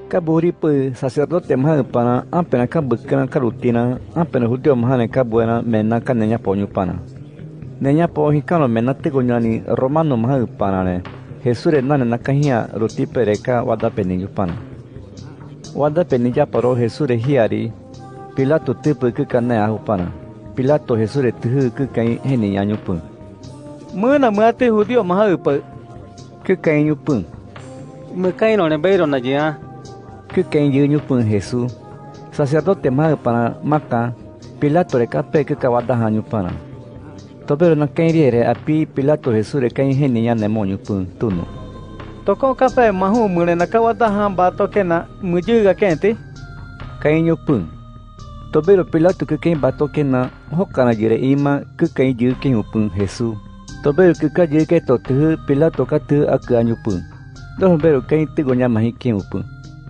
Kaburi pues sacerdote más pana, apenas kabukan karutina, apenas judío más buena mena caneña poño pana. Neña po hikano mena tegoñani romano más pana Jesús nane nakahia roti pereka wada peniño pana. Wada penilla paro Jesús hiari, Pilato tipo que canea pana. Pilato Jesús tuhu que cain heniña pun. Muna mate judío más Que cain pun. Me cain no beiro na ya. Que cain yuñu pun Jesús. Sacerdote más pana maca, Pilato recape que cavada haño pana. Tobero na cain riere api Pilato Jesús cain heniña nemonio pun tuno. Toko café mahu mune na cavada hamba tokena mujiga kente. Cain pun. Tobero Pilato que quem bato que na hokana jire ima que quem diz quem upun Jesús. Tobero que caje que totu Pilato catu akanyu pun. Tobero quem tigonya mahi quem upun.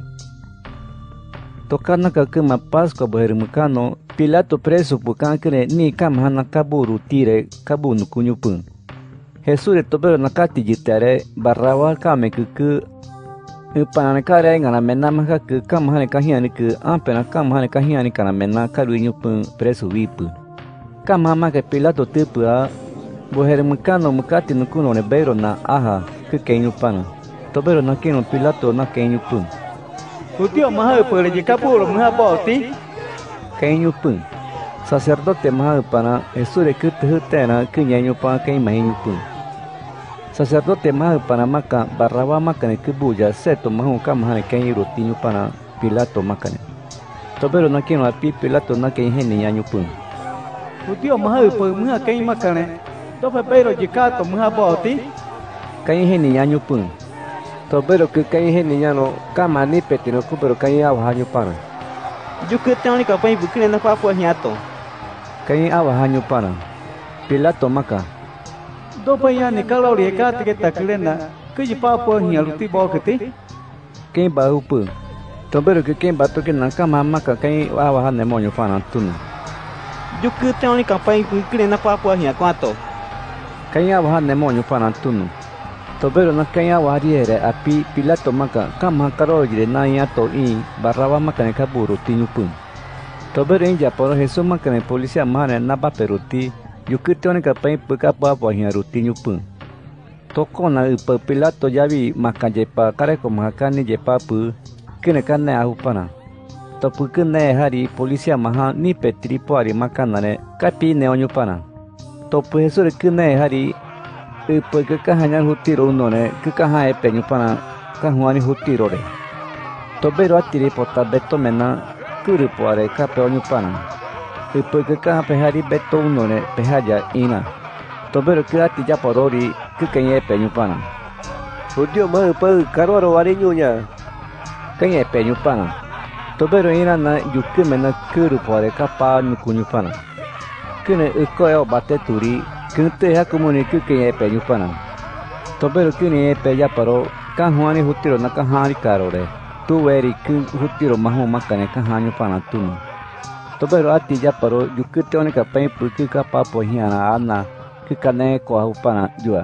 Tokana que ma Páscoa bermukano Pilato preso pukan que ni kamhana kaburu tire kabunu kunyu pun. Jesús tobero nakati jitare Barraba kame que Pana kare ngana mena maka ke kamhane kahiani ke ampena kamhane kahiani kana mena karuinyo pun preso wipu. Kamhama ke Pilato tipu a boher mukano mukati nukuno ne beiro na aha ke kenyo pana. Tobero na keno Pilato na kenyo pun. Judío maha pere jikapuro maha boti. Kenyo pun. Sacerdote maha pana Jesús ke tehutena ke nyanyo pana ke mahinyo pun. Sacerdote más para maca Barraba macane que bulla seto mahu kamhane ken rotinho para Pilato macane. Tobero na keno api Pilato na ken heni anyu pun. Judío maha pe muha ken macane. Tope pero jikato muha boti. Ken heni anyu pun. Tobero que ken heni ano kama ni petino kubero ken awa hanyu para. Yuke tani ka pai bukine na kwa kwa hiato. Ken awa hanyu para. Pilato maca. Dopa ya ni kalau rieka te taklena que jipa po hialuti boketi. Quem baú pun. Tobero que quem bato que na kama maca ken awa hanemonyo pana tunu. Yuke tani ka pai bukine na kwa kwa hiato. Ken awa hanemonyo pana tunu. Tobero na ken awa riere api Pilato maca kama karo jire na yato i Barraba maca ne kaburu tinyu pun. Tobero inja poro Jesús maca ne polícia mane na baperuti. Yukitione kapai peka apa hia rutinyu pun. Toko na upa Pilato javi maka jepa kare ko mahakani jepa pu kene kane ahu pana. Topu kene hari polisia maha ni petri poari makanane kapi neonyu pana. Topu Jesús kene hari upa kekahanya hutiro unone kekaha epenyu pana kahuani hutiro re. Tobero atiri pota beto mena kuru poare kape onyu pana. Después que cada pejari beto uno ne pejaja ina. Tobero que ati ya porori que kanye peñupana. Judío más pe caroro ariñuña. Kanye peñupana. Tobero ina na yuke mena kuru pore kapa nukunyupana. Kene uko bate turi kente ha komuni que kanye peñupana. Tobero kene peja paro kahuani hutiro na kahani karore. Tu veri que hutiro mahu makane kahani pana tunu. Tobero ati ya paro yukite one kapai puki kapa pohiana ana kikane ko upana jua.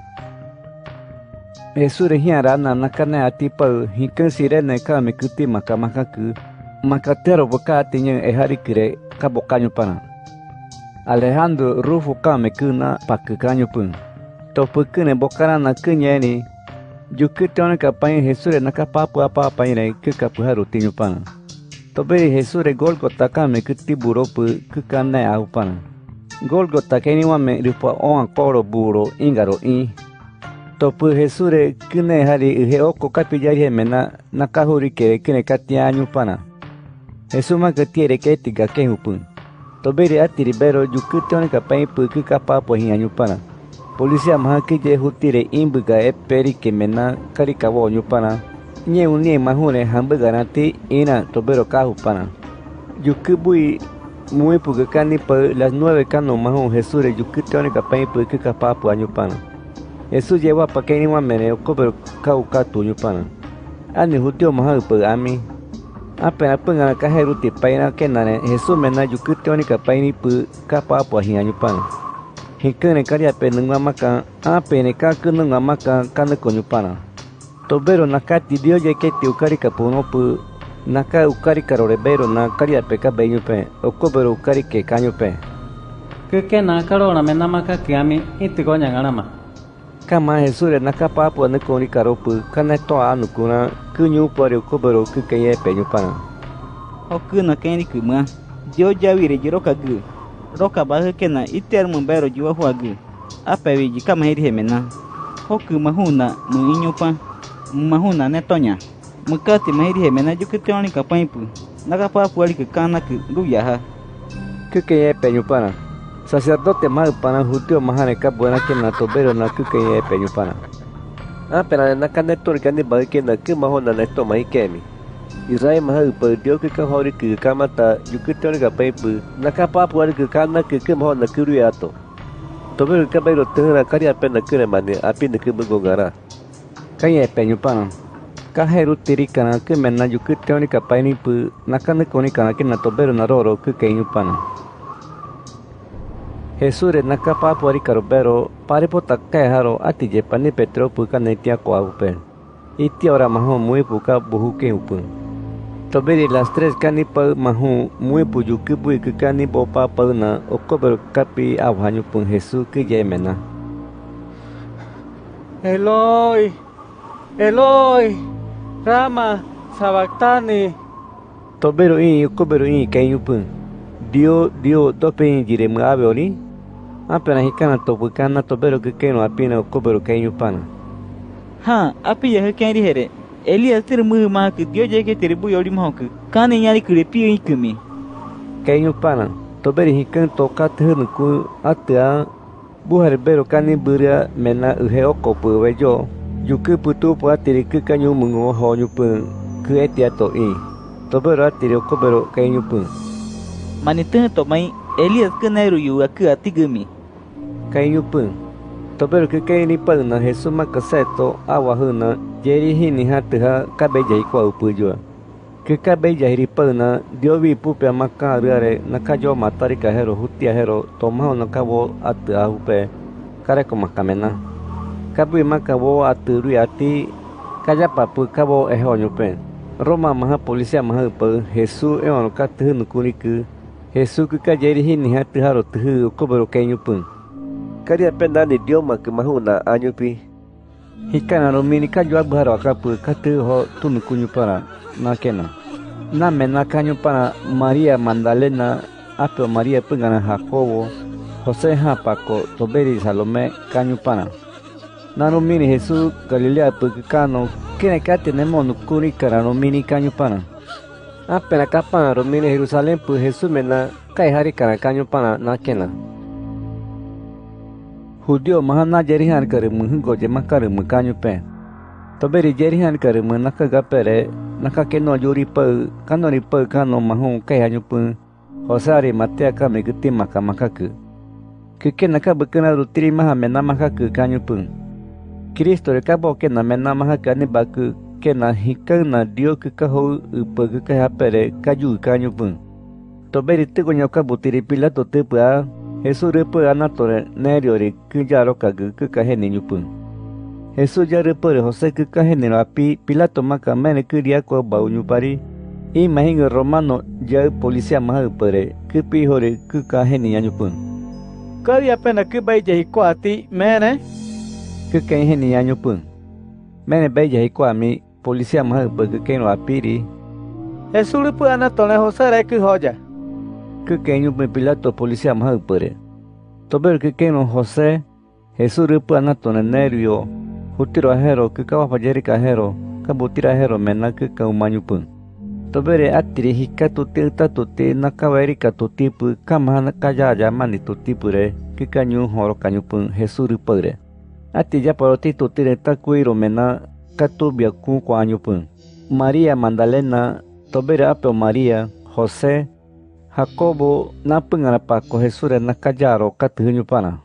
Jesús hiara ana nakane ati pa hikan sirene ka mekuti maka ku makatero boka tinya ehari kire ka bokanyo pana. Alejandro Rufo ka mekuna pakukanyo pun. Topukune bokana na kunyeni yukite one kapai Jesús nakapa apa paine kikapuharu tinyo pana. Toberi Jesús Golgota kame kuti buro pu kukane aupana. Golgota keni wame ripa oan koro buro ingaro i. Topu Jesús kune hari uhe oko kapillari mena nakahuri kere kene katia anyupana. Jesús ma ketiere ketiga kehupun. Toberi atiri bero yukutone kapai pu kukapa pohi anyupana. Polisia maha kije hutire imbuga eperi kemena karikawo anyupana. Nye unie mahune hamburger nanti ina tobero kahu pana. Yukibui muy pugakani pa las 9 cano mahu Jesús yukitione kapai pu kikapapu anyupana. Jesús lleva pa keni wa mene okobero kau katu anyupana. Ani hutio mahu pa ami. Apena pengana kaheruti paina kenane Jesús mena yukitione kapai pu kapapu anyupana. Hikene karia penunga maka apene kakununga maka kanakonyupana. Tobero nakati dio ya que te ukari kapuno pu naka ukari karorebero na karia peka beño pe okobero ukari ke caño pe. Que na karora mena maka kiami itigo nyangarama. Kama Jesús naka papu ane koni karopu kaneto anu kuna kunyu pare okobero kukeye peño pana. Oku na kendi kuma dio jawire jiroka gu roka bahe kena iter mumbero jiwa huagu apewi jikama heri hemena oku mahuna mu inyupa mahuna netonya mukati mahiri hemena jukitioni kapaipu nakapapu ali kekana ke ruyaha kukeye peño pana. Sacerdote más pana judío mahane ka buena que na tobero na kukeye peño pana. Pero naka netori kani baike na ke mahona neto mahikemi. Israel mahal perdio ke kahori ke kamata jukitioni kapaipu nakapapu ali kekana ke mahona kuruyato. Tobero kabero tena kari apena kene mane api ne kebugogara. Kaya peño pana. Kaheru tiri kana ke mena jukitioni kapaini pu nakane koni kana ke na tobero na roro kukeyu pana. Jesús naka papu ari karobero paripo takai haro ati jepani petro puka netia kwa upen. Iti ora mahu mui puka buhuke upun. Toberi las tres kani pa mahu mui puju kibui kani bopa pa na okobero kapi awhanyu pun Jesús ke jemena. Eloi, Eloi, Rama, Sabactani. Tobero okobero kayu pun. Dio tope jiremu abeori. Apenas hikana topukana tobero kekeno apina okobero kayu pana. Ha api ya kendi here Elias termu ma ke dio je ke terbu yori mahok kane nyari krepi ikumi Kayu pana toberi hikan toka thun ku atia buhar bero kani buria mena uhe okopu wejo yuke putu pu atiri ke kanyu mungo honyu pun ke etia to tobero atiri okobero kayu pun manitun to mai Elias keneru yu aku atigumi kayu pun tobero ke kaini pa na Jesús makaseto awahuna jeri hini hatuha kabeja ikwa upujua ke kabeja hiri pa na diovi pupe maka rare nakajo matari kahero hutia hero tomao nakabo atu ahupe kareko makamena kabui makabo atu ruati kaya papu kabo ehonyupe Roma maha polisia maha pa Jesús eon katuhu nukuniku Jesús ke kajeri hini hatuharo tuhu kobero kainyupun Karia penda ni idioma ke mahuna anyupi. Hikana romini kajua baharo akapu katu ho tunukunyu para nakena. Na mena kanyu para Maria Magdalena ape Maria pengana Jacobo Jose Hapako Toberi Salome kanyu para. Na romini Jesús Galilea pekano kene kate nemo nukuri kara romini kanyu para. Ape na kapana romini Jerusalem pu Jesús mena kai hari kara kanyu para nakena. Judío mahana jerihan karemu goje makaremu kanyu pe. Toberi jerihan karemu nakaga pere nakakeno yuri pa kanori pa kano mahu kayanyu pun hosari matea kame guti makaku. Kike nakabekena rutiri maha mena makaku kanyu pun. Kristo rekabo kena mena mahaka ni baku kena hikana dio kekaho upa kekaya pere kaju kanyu pun. Toberi tegonya kabutiri Pilato tepua Jesús repo anatore neriori kujaro kagu kekaheni nyupun. Jesús ya repo Jose kekaheni api Pilato maka mene kuria ko bau nyupari. I mahinga Romano ya polisia maha pere kepi hore kekaheni nyupun. Kari apena kebai jahi kuati mene. Kekaheni nyupun. Mene bai jahi kuami polisia maha pere kekeno apiri. Jesús repo anatole Jose reki hoja. Kekenyu Pilato polisia maha pere. Tobero kekeno Jose Jesús repo anatone nerio hutiro ahero kekawa pajeri kahero kabutira ahero mena kekaumanyu pun. Tobere atiri hikatu te nakaweri katotipu kamahana kaya mani totipure kekanyu horo kanyu pun Jesús repore. Ati ya paroti totire takuiro mena katubia ku kwanyu pun. Maria Magdalena tobere apeo Maria Jose Jacobo na pengana pako Jesús na kajaro katuhunyu pana.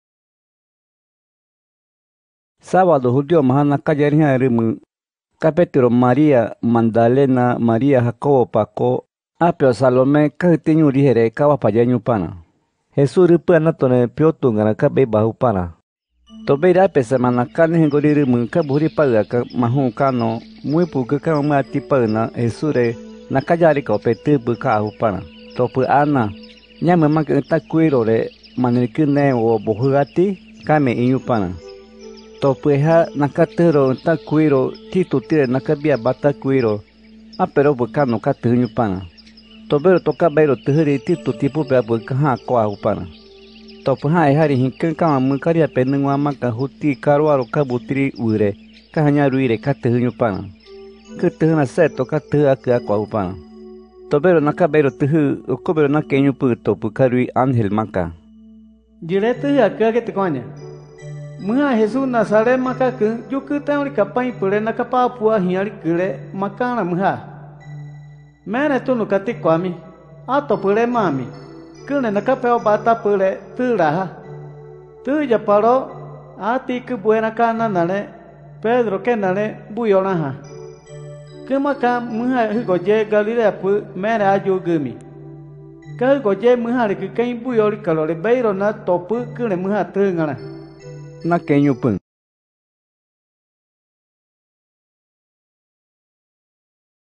Sábado judío mahana kajariha rimu kapetiro Maria Magdalena Maria Jacobo pako apeo Salome kahitinyu rihere kawa pajanyu pana. Jesús ripu anatone piotungana kabe bahu pana. Tobera pesa manakane hengori muka buri paga ka mahu kano muy puka ka mati pana esure nakajari ko pete buka upana. Topu ana nya memang kita kuiro le manikune o bohugati kame inyupana. Topu ha nakatero ta kuiro titutire nakabia bata kuiro apero buka no katunyupana. Tobero toka bairo tuhiri titu tipu bia buka ha kwa upana. Topu ha hari hinkan kama mukari apenengwa maka huti karuaro kabutiri ure kahanya ruire katunyupana. Kutuhna seto katuha kwa upana. Tobero nakabero tuhu ukobero nakenyu pu topu karui Angel maka. Direto akage te konya. Mua Jesus Nazare maka ke juku tauri kapai pure nakapa pua hiari kure makana muha. Mene tu nukati kwami. Ato pure mami. Kune nakapeo bata pure tu raha. Tu japaro ati ke buena kana nale Pedro ke nale buyonaha. Kemaka muha higoje Galilea pu mere ajo gemi. Ka higoje muha ke kain buyori kalore beiro na topu kune muha tu ngana. Na kenyu pun.